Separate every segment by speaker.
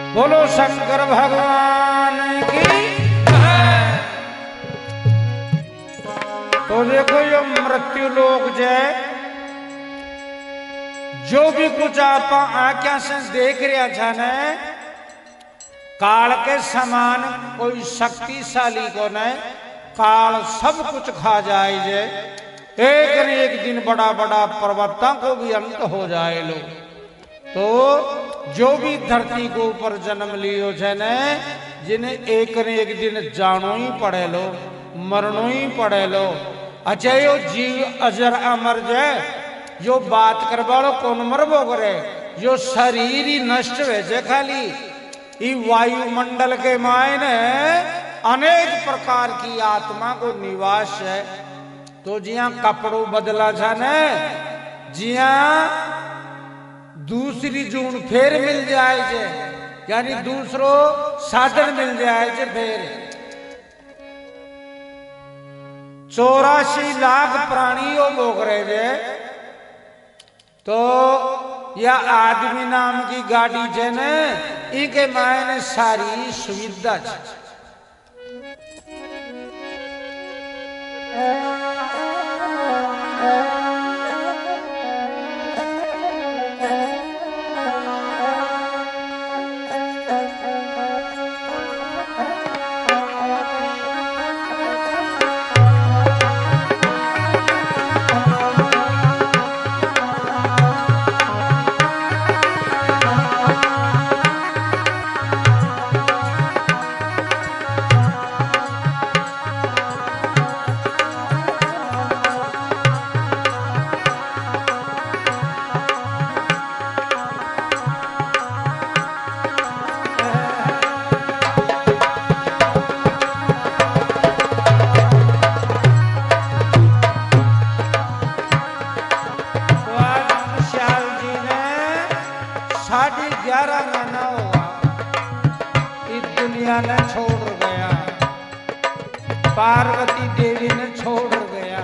Speaker 1: बोलो शंकर भगवान की। तो देखो ये मृत्यु लोक जय जो भी कुछ आप आंखों से देख रहा था न काल के समान कोई शक्तिशाली को न काल सब कुछ खा जाए जे एक न एक दिन बड़ा बड़ा पर्वतों को भी अंत हो जाए लो। तो जो भी धरती को ऊपर जन्म लियो है न जिन्हें एक न एक दिन जानो ही पड़े लो मरनो ही पड़े लो। अच्छा यो जीव अजर अमर जय जो बात करवालो कौन मरबो करे जो शरीर ही नष्ट हुए जे खाली ई वायुमंडल के मायने अनेक प्रकार की आत्मा को निवास है। तो जिया कपड़ों बदला जा न जिया दूसरी जून फिर मिल जाए जे यानी दूसरो साधन मिल जाए जे फिर 84 लाख प्राणी हो भोग रहे जे। तो यह आदमी नाम की गाड़ी जे न इनके मायने सारी सुविधा छोड़ गया पार्वती देवी ने छोड़ गया।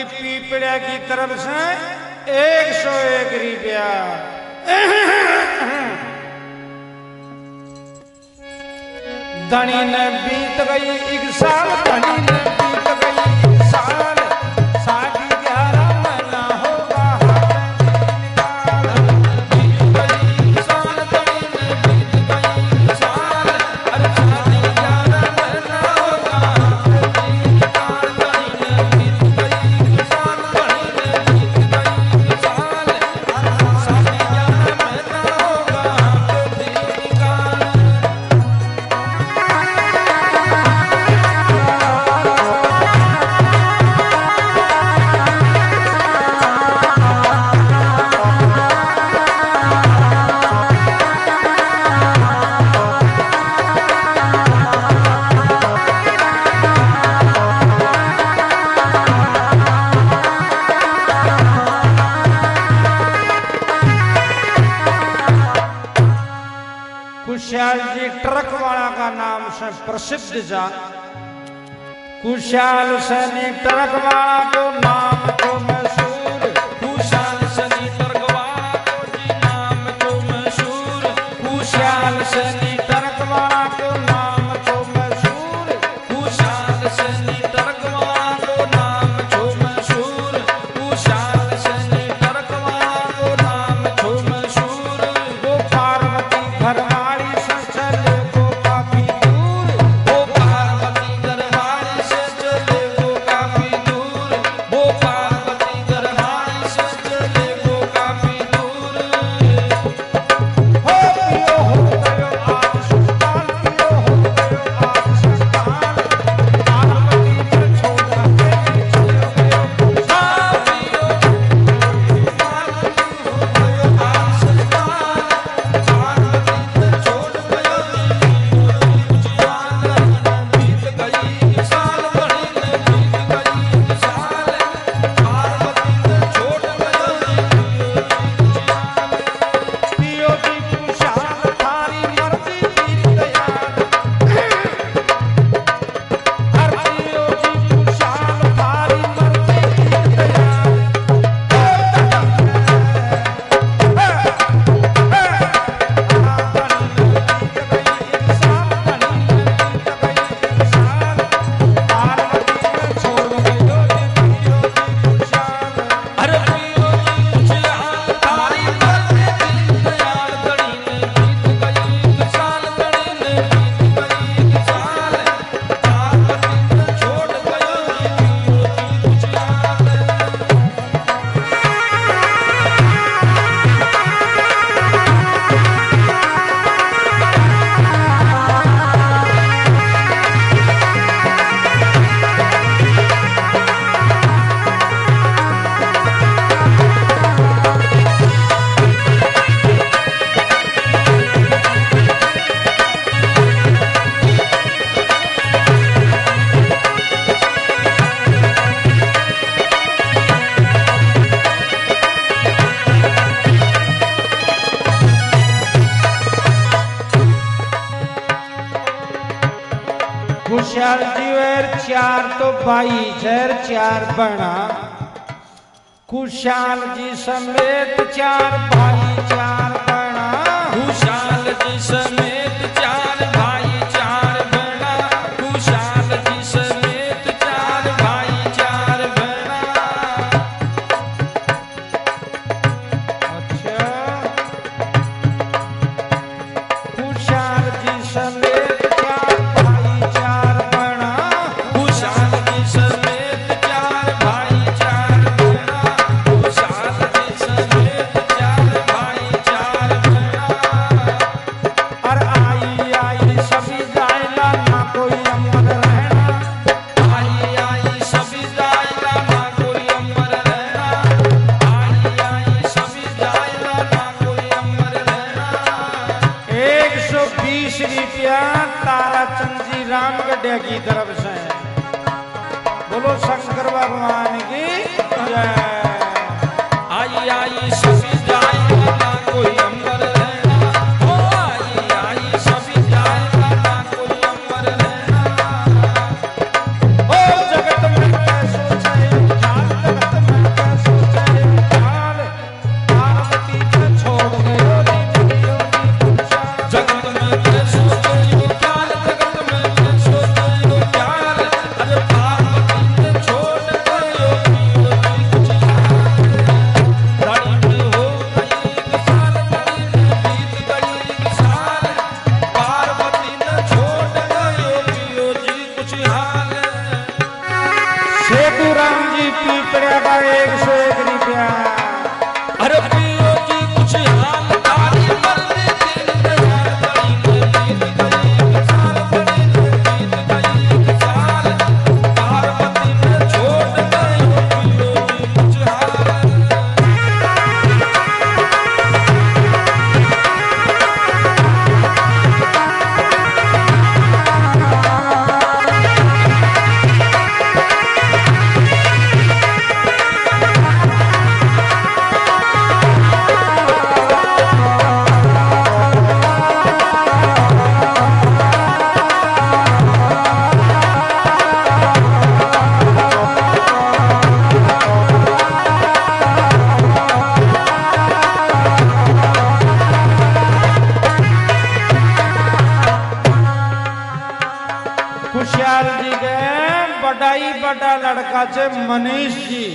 Speaker 1: पर्वती पीपड़ा की तरफ से 101 रुपया। धनी ने बीत गई 1 साल, धनी ने बीत गई 1 साल, सागी 11 महीना होगा बीत गई 1 साल, धनी ने बीत गई 1 साल, अरे सागी 11 महीना होगा धनी ने बीत गई 1 साल, धनी ने बीत गई 1 साल, सागी 11 महीना होगा कुशाल जी ट्रक वाला का नाम से प्रसिद्ध जा। कुशाल सैनी ट्रक वाला को नाम तो मशहूर, कुशाल सैनी ट्रक वाला को जी नाम तो मशहूर, कुशाल सैनी ट्रक वाला को नाम तो मशहूर, कुशाल सैनी ट्रक वाला को नाम तो मशहूर, कुशाल सैनी ट्रक वाला को नाम तो मशहूर। वो पार्वती घर कुशाल जी वर 4 तो भाई जर 4 बना, कुशाल जी समेत 4 भाई 4 बना, कुशाल जी समेत 4 भाई 4 बना, कुशाल जी समेत 4 भाई 4 बना। अच्छा, कुशाल जी समेत 4 भाई 4 बना, कुशाल जी समेत 4 भाई 4 बना, कुशाल जी समेत 4 भाई 4 बना। और आई आई सभी जायला ना कोई अमर रहना, आई आई सभी जायला ना कोई अमर रहना, आई आई सभी जायला ना कोई अमर रहना। 120 रुपया ताराचंद जी रामगढ़ की तरफ से। बोलो शंकर भगवान की जय। आई आई सभी जायला ना कोई अमर रहना, ओ आई आई सभी जायला ना कोई अमर रहना। ओ जगत में सोचे ख्याल सेतुराम जी पीपड़े का 101 रुपया।
Speaker 2: अरे पियो जी कुछ हाल तारी मर्दी दिन दयाल बड़ी बीत गई साल बड़ी बीत गई साल पार्वती ने छोड़ गई पियो जी कुछ हाल।
Speaker 1: खुशहाल जी के बड़ाई बड़ा लड़का से मनीष जी,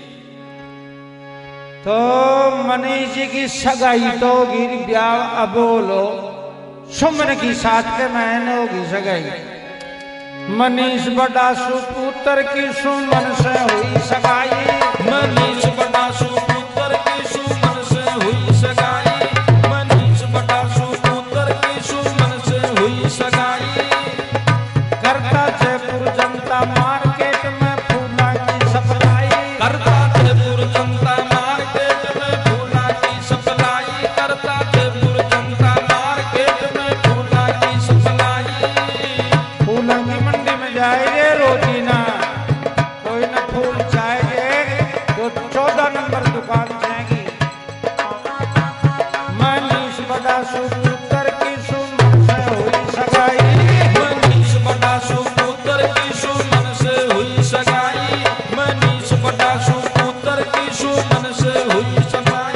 Speaker 1: तो मनीष जी की सगाई तो गिर ब्याह अबोलो सुमन की साथ के मैंने होगी सगाई। मनीष बड़ा सुपुत्र की सुमन से हुई सगाई।
Speaker 2: मनीष बड़ा सुपुत्र की सुमन से हुई सगाई। मनीष बड़ा सुपुत्र की सुमन से हुई सगाई।
Speaker 1: करता जयपुर जनता मार्केट में फूला की सप्लाई।
Speaker 2: करता जयपुर जनता मार्केट में फूला की सप्लाई। करता जयपुर जनता मार्केट में फूला की सप्लाई।
Speaker 1: फूलों की मंडी में जाएंगे रोजीना, कोई न फूल चाहिए तो 14 नंबर दुकान जाएगी। मनीष बड़ा सुपुत्र की सुमन से हुई सगाई।
Speaker 2: मनीष बड़ा सुपुत्र की सुमन से हुई सगाई। मनीष बड़ा सुपुत्र की सुमन से हुई सगाई।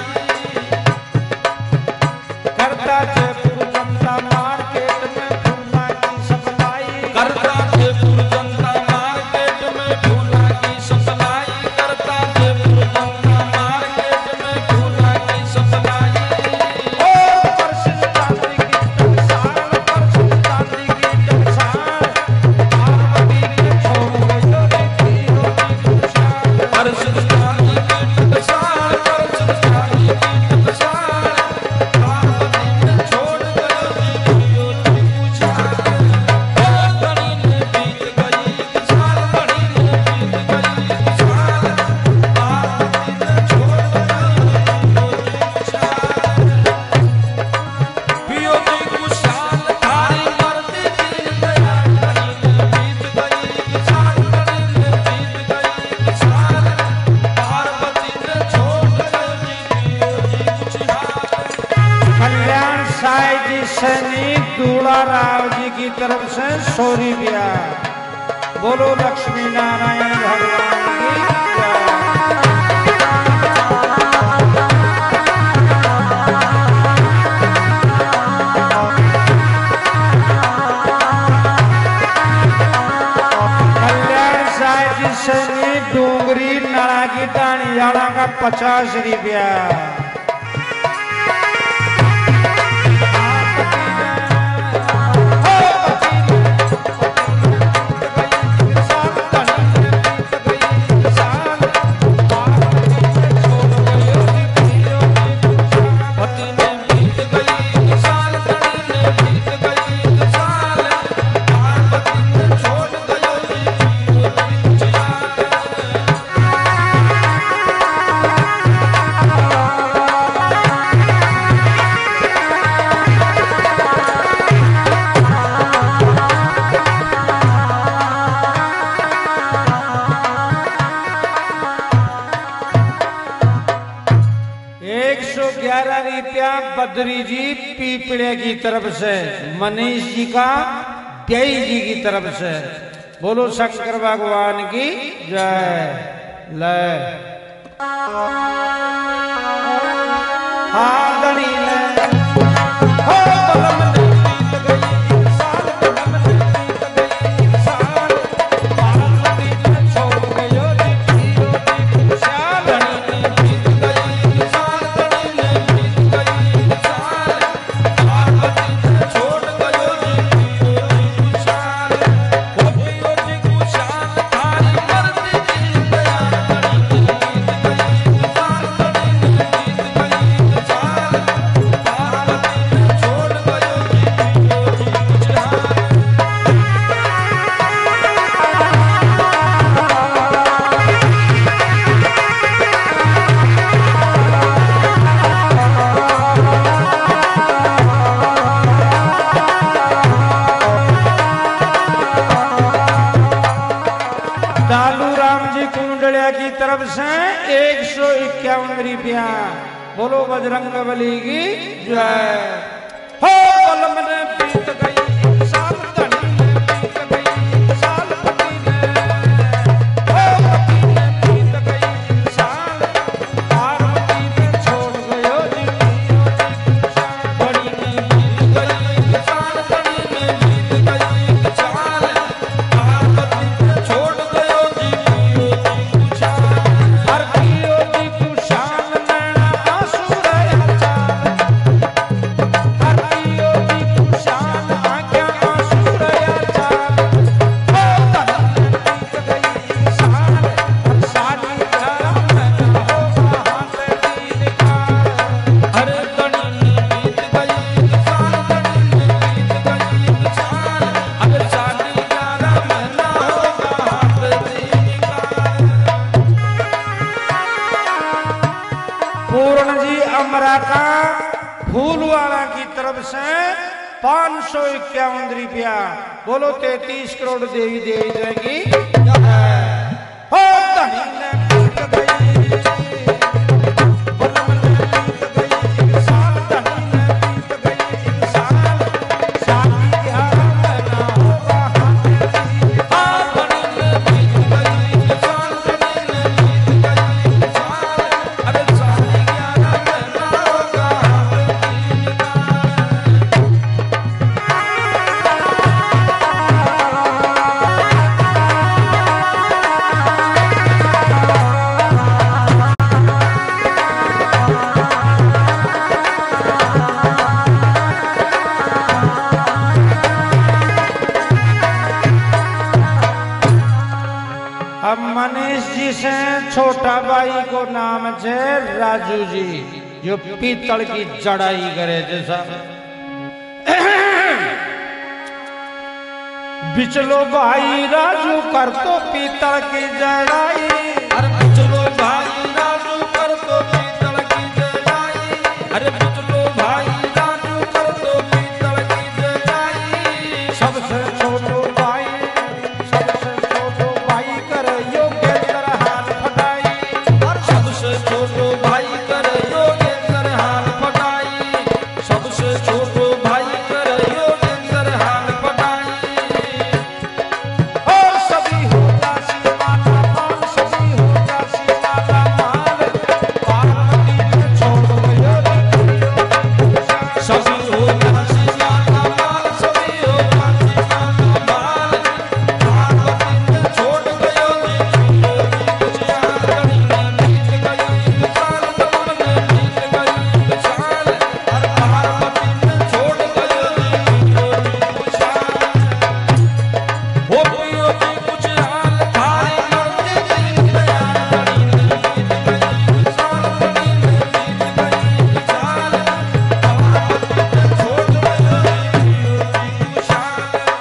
Speaker 1: करता जयपुर जनता मार्केट में फूला की सप्लाई।
Speaker 2: करता जयपुर जनता मार्केट में फूला की सप्लाई। करता जयपुर जनता मार्केट में फूला की सप्लाई।
Speaker 1: ओ प्रसिद्ध चांदी की टकसाल, प्रसिद्ध चांदी की टकसाल, पार्वती ने छोड़ गई तो पियो जी खुशहाल।
Speaker 2: परसिद्ध चांदी की टकसाल, परसिद्ध चांदी की टकसाल, पार्वती ने छोड़ गई पियो जी खुशहाल। ओ बड़ी ने बीत गई साल, बड़ी ने बीत गई साल, पार्वती ने छोड़ गई पियो जी खुशहाल। थारी मर्दी दिन दयाल बड़ी ने बीत गई साल, बड़ी ने बीत गई साल, पार्वती ने छोड़ गई पियो जी खुशहाल।
Speaker 1: कल्याण साई जी सैनी दूड़ा राव जी की तरफ से 100 रुपया। बोलो लक्ष्मी नारायण भगवान की जय। कल्याण साई जी सैनी डूंगरी नाला की टाणी याड़ा का 50 रुपया।
Speaker 2: पति ने बीत गई साल, बड़ी ने बीत गई साल, पार्वती ने छोड़ गई पियो जी खुशहाल।
Speaker 1: रुपया बद्री जी पीपड़े की तरफ से, मनीष जी का प्याई जी की तरफ से। बोलो शंकर भगवान की जय। ले हाँ धनी ले हो बलम ने बीत गई साल, बलम ने बीत गई साल, पार्वती ने छोड़ गयो जी पियो जी खुशहाल।
Speaker 2: धनी ने बीत गई साल, धनी ने बीत गई साल, पार्वती ने छोड़ गयो जी पियो जी खुशहाल। ओ पियो जी खुशहाल, थारी मर्जी
Speaker 1: डालू राम जी कुंडलिया की तरफ से 151 रुपया। बोलो बजरंग बली की जय। हो पलम ने बीत गई साल, धनी ने बीत गई साल, पति ने हो पति ने बीत गई साल, पार्वती ने छोड़ गयो जी
Speaker 2: बड़ी ने बीत गई साल, बड़ी ने बीत गई साल, पार्वती ने छोड़ गयो जी पियो जी कुशाल।
Speaker 1: हर पियो जी कुशाल नैना आंसू रया चाल, हर पियो जी कुशाल आंखें आंसू रया चाल। हो धनी ने बीत गई साल, हर साली प्यारा मैना होगा हाथ दीन काल।
Speaker 2: अरे धनी ने बीत गई साल, धनी ने बीत गई साल, अगर शादी प्यारा महीना होगा हाथ दीन काल।
Speaker 1: पूर्ण जी अमराका फूलवाला की तरफ से 551 रुपया। बोलो 33 करोड़ देवी देवी जाएगी। हो धनी ने बीत गई, बलम ने बीत गई एक साल, धनी ने बीत गई एक साल, शादी प्यारा महीना होगा हाथ दीन काल।
Speaker 2: धनी ने बीत गई साल, धनी ने बीत गई साल, अगर शादी प्यारा महीना होगा हाथ दीन काल।
Speaker 1: अब मनीष जी से छोटा भाई को नाम है राजू जी, जो पीतल की जड़ाई करे जैसा। बिचलो भाई राजू कर तो पीतल की जड़ाई,
Speaker 2: अरे बिचलो भाई राजू कर तो पीतल की जड़ाई, अरे बिचलो भाई राजू कर तो पीतल की जड़ाई।
Speaker 1: सबसे छोटो भाई, सबसे छोटो भाई करे योगेंद्र हाथ फटाई।
Speaker 2: और सबसे छोटो भाई कर योगेंद्र हाल फटाई, सबसे छोटो भाई कर योगेंद्र हाल फटाई।
Speaker 1: ओ सभी हो जासी माला माल, सभी हो जासी माला माल, पार्वती ने छोड़ गयो रे पियो जी कुशाल।
Speaker 2: सभी हो जासी माला माल, सभी हो जासी माला माल, पार्वती ने छोड़ गयो जी पियो जी कुशाल। धनी ने बीत गई साल, बलम ने बीत गई साल, और पार्वती ने छोड़ गयो जी पियो जी कुशाल। हो पियो जी कुशाल थारी मर्जी दीन दयाल। धनी ने बीत गई साल, धनी ने बीत गई साल, पार्वती ने छोड़ गयो जी पियो जी कुशाल।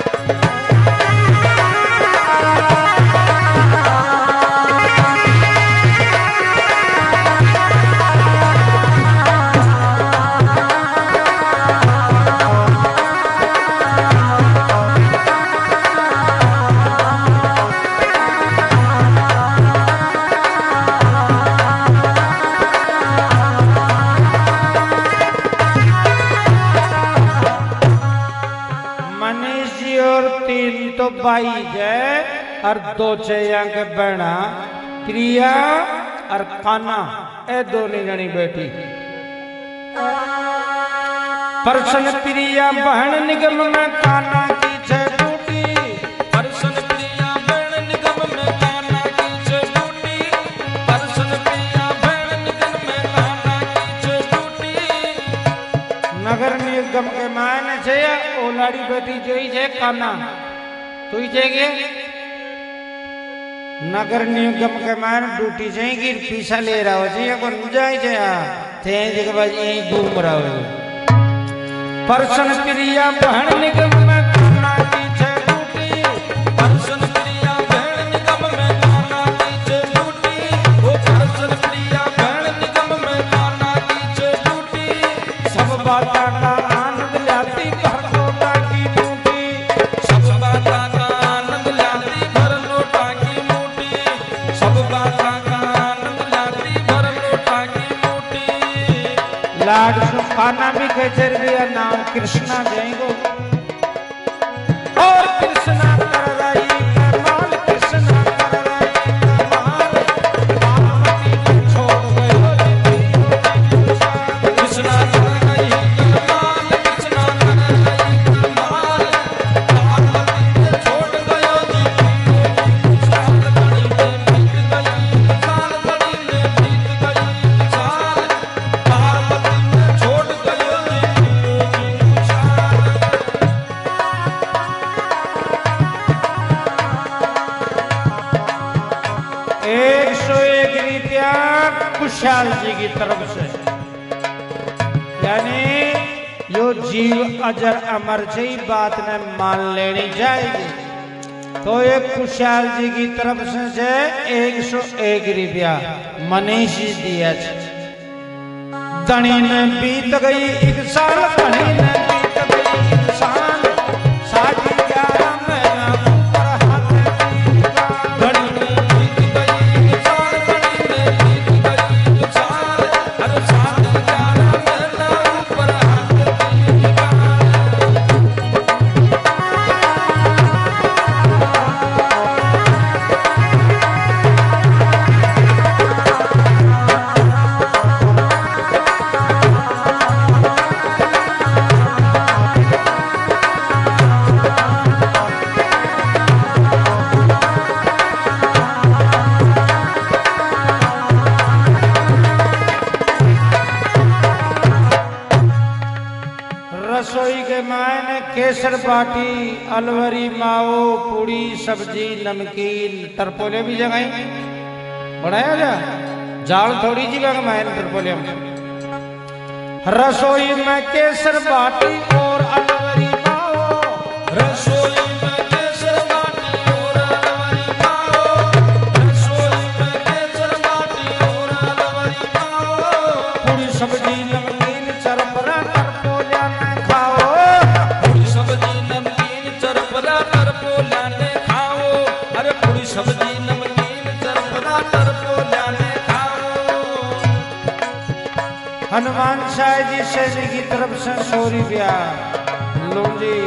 Speaker 1: मनीष जी और 3 तो भाई है और 2 चैया के बहना प्रिया और काना, ए दोनों जनी बेटी। परसन प्रिया बहन निगम में काना की छे टूटी,
Speaker 2: परसन प्रिया बहन निगम में कान्हा की छे टूटी, परसन प्रिया बहन निगम में कान्हा की छे टूटी।
Speaker 1: नगर निगम के मान छे ओलाड़ी बेटी जोई छे काना, तू ही छे के नगर निगम के मान ड्यूटी छे कि पीछा ले रहा हो छे को जाय छे आ थे जगह बाजी यही घूम रहा हो। परसन प्रिया बहन निगम में कान्हा की छे टूटी,
Speaker 2: परसन प्रिया बहन निगम में कान्हा की छे टूटी, वो परसन प्रिया बहन निगम में कान्हा की छे टूटी।
Speaker 1: सब बाता का आनंद लाती घर लोटा की टूटी,
Speaker 2: सब बाता का आनंद लाती घर लोटा की मूठी,
Speaker 1: लाड सुखाना भी कहते रहिया नाम कृष्णा जाएंगो और कृष्णा कर रही कमाल कृष्णा कर रही कमाल पार्वती को छोड़ गयो
Speaker 2: कृष्णा कर रही कमाल कृष्णा कर रही कमाल पार्वती को छोड़ गयो जी साल घड़ी में बीत गई साल घड़ी में बीत गई साल पार्वती को छोड़ गयो जी साल
Speaker 1: 101 रुपया कुशाल जी की तरफ से, यानी यो जीव अजर अमर जी बात ने मान लेनी जाएगी। तो एक कुशाल जी की तरफ से 101 रुपया मनीष जी दिया। धनी ने बीत गई 1 साल, धनी ने बीत गई 1 साल, 11 महीना ऊपर हाथ
Speaker 2: घड़ी में बीत गई साल घड़ी में बीत गई साल हर साल 11 महीना ऊपर हाथ
Speaker 1: रसोई के मायने केसर बाटी, अलवरी माओ, पूड़ी, सब्जी, नमकीन, टरपोले भी जगाई बढ़ाया जा जाल थोड़ी जी का मायने टरपोले में। रसोई में केसर बाटी और अलवरी माओ,
Speaker 2: रसोई में केसर बाटी और अलवरी पाओ, रसोई में केसर बाटी और अलवरी पाओ,
Speaker 1: पूड़ी सब्जी नमकीन चरपरा टरपोलिया में खाओ,
Speaker 2: पूरी सब्जी नमकीन चरपरा तरपोला ने खाओ, अरे पूरी सब्जी नमकीन चरपरा तरपोला ने खाओ।
Speaker 1: हनुमान शाह जी सैनी की तरफ से 100 रुपया लो जी।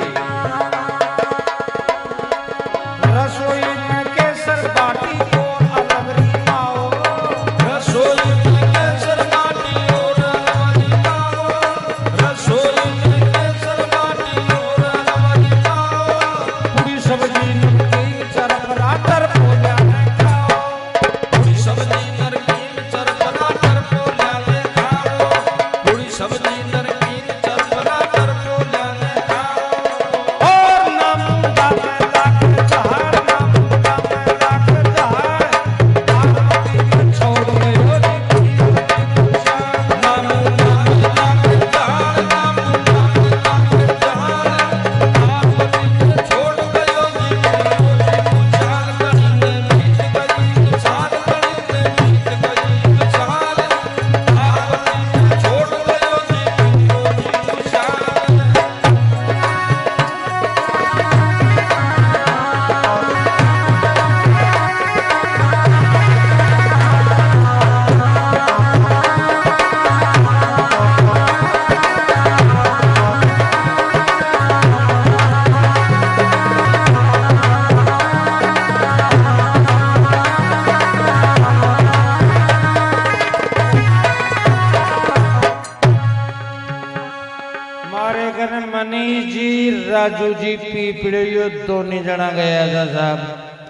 Speaker 1: रसोई में केसर बाटी और अलवरी माओ,
Speaker 2: रसोई में केसर बाटी और अलवरी पाओ, रसोई में केसर बाटी और अलवरी पाओ,
Speaker 1: पूरी सब्जी नमकीन चरपरा टरपोलिया में खाओ,
Speaker 2: पूरी सब्जी नमकीन चरपरा तरपोला ने खाओ, पूरी सब्जी नमकीन चरपरा तरपोला ने खाओ।
Speaker 1: और ना मुंगा में लाख जहार, ना मुंगा में लाख जहार, पार्वती को छोड़ गयो जी
Speaker 2: नाम नाम लाख जहार, नाम नाम लाख जहार, पार्वती को छोड़ गयो जी साल घड़ी में बीत गई साल घड़ी में बीत गई साल पार्वती को छोड़ गयो जी साल।
Speaker 1: मारे घर मनीष जी राजू जी पीपड़ियो दोनों जना गया था साहब।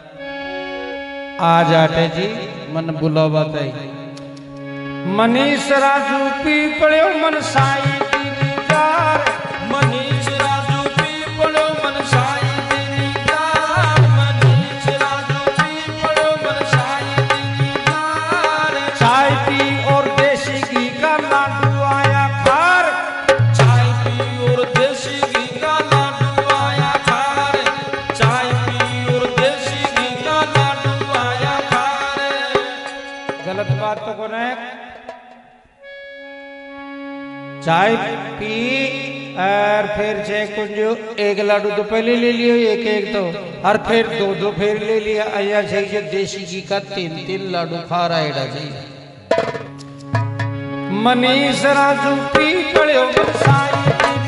Speaker 1: आज आटे जी मन बुलावा बताई मनीष राजू पीपड़ियो मन साई दीनी जार,
Speaker 2: मनीष राजू पीपड़ो मन साई दीनी जार, मनीष राजू पीपड़ो मन साई दीनी जार,
Speaker 1: चाय पी और देसी घी का लाडू आया खार,
Speaker 2: चाय पी और देसी घी का लाडू आया खार, चाय पी और देसी घी का लाडू आया खार।
Speaker 1: गलत बात तो कौन है? चाय पी और फिर छह कुंजो 1 लाडू तो पहले ले लियो, एक तो और फिर 2 फिर ले लिया। अया चाहिए देसी घी का 3 लाडू खा रहा है जी। मनीष राजू पी पड़ो साई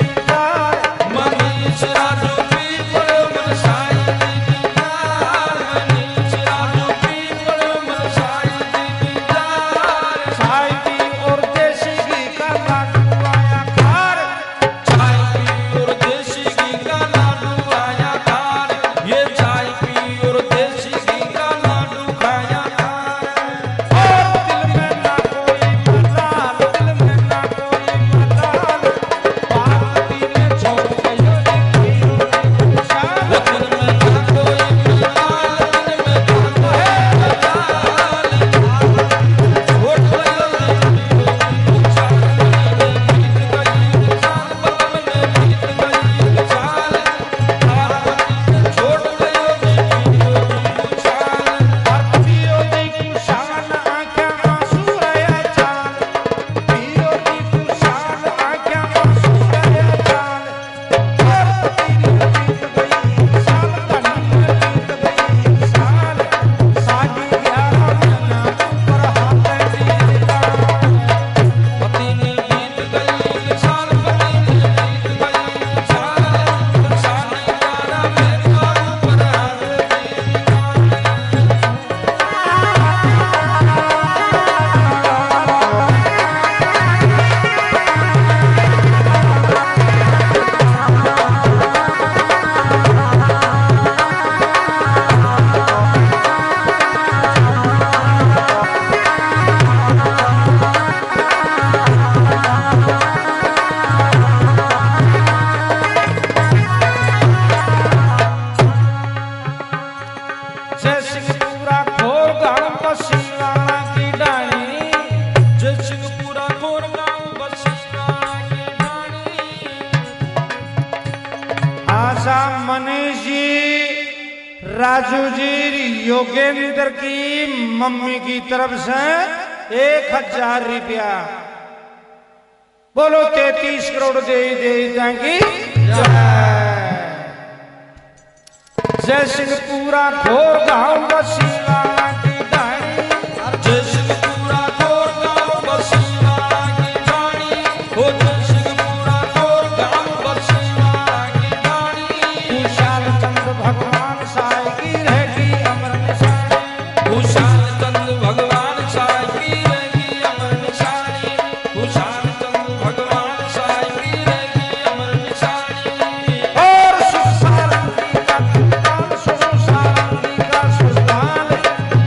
Speaker 2: मनीष राजू पी पड़ो मन साई दीदार मनीष राजू पी पड़ो मन साई दीदार
Speaker 1: चाय पी और देसी घी का लाडू आया खार
Speaker 2: चाय पी और देसी घी का लाडू आया खार ये चाय पी और देसी घी का लाडू खाया खार
Speaker 1: और दिल में ना कोई मलाल दिल में ना कोई मलाल पार्वती ने छोड़ गयो शान
Speaker 2: दिल में ना कोई मलाल दिल में ना कोई मलाल छोड़ गयो
Speaker 1: पियो दी कुशान आंखें आंसू रया चाल पियो दी कुशान आंखें आंसू रया चाल पार्वती ने बीत गई साल कन्हैया बीत गई साल सागी 11 महीना ऊपर हाथ दीदा
Speaker 2: पति ने बीत गई साल पति ने बीत गई साल साल 11 महीना ऊपर हाथ
Speaker 1: जय सिंहपुरा खोर गांव बसीवाड़ा की डाणी
Speaker 2: जय सिंहपुरा खोर गांव बसीवाड़ा की डाणी
Speaker 1: आशा मनीष जी राजू जी योगेंद्र की मम्मी की तरफ से 1000 रुपया बोलो 33 करोड़ दे जाएंगी जय सिंहपुरा खोर गांव बसीवाड़ा की डाणी
Speaker 2: जय सिंहपुरा खोर गांव बसीवाड़ा की डाणी हो जय सिंहपुरा खोर गांव बसीवाड़ा की डाणी
Speaker 1: विशाल चंद्र भगवान साई की रहेगी अमर निशानी
Speaker 2: भूषाल चंद्र भगवान साई की रहेगी अमर निशानी भूषाल चंद्र भगवान साई की रहेगी अमर निशानी
Speaker 1: और सुख सारंगी का सुल्तान सुख सारंगी का सुल्तान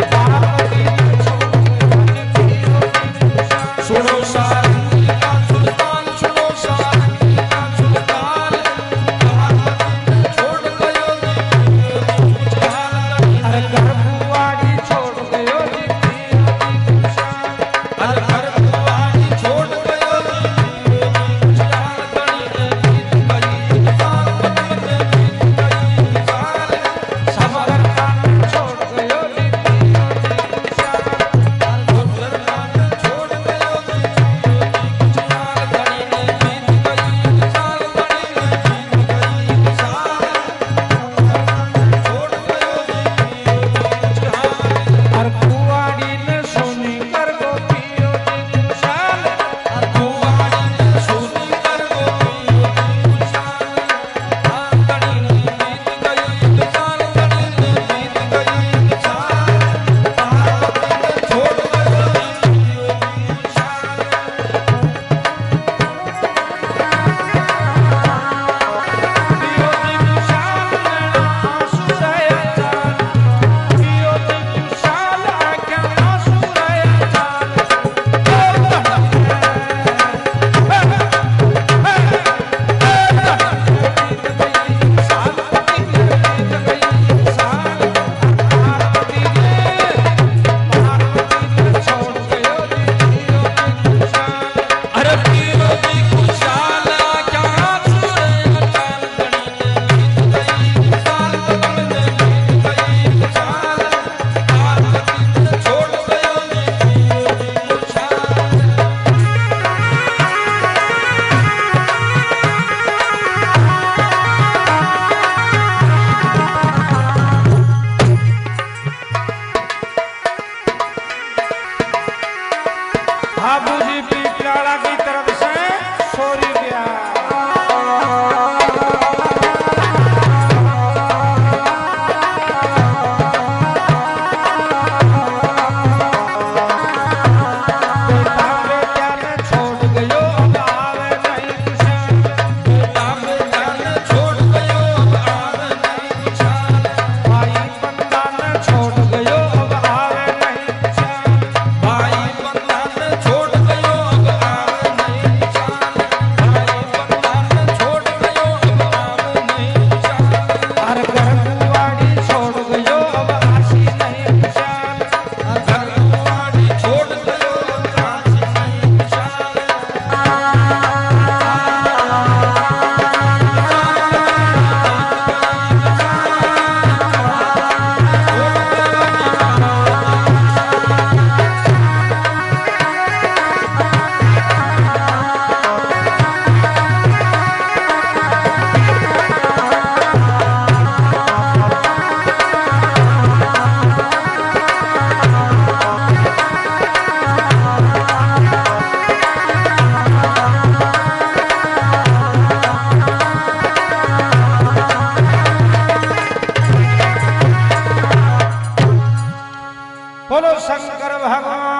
Speaker 1: बोलो शंकर भगवान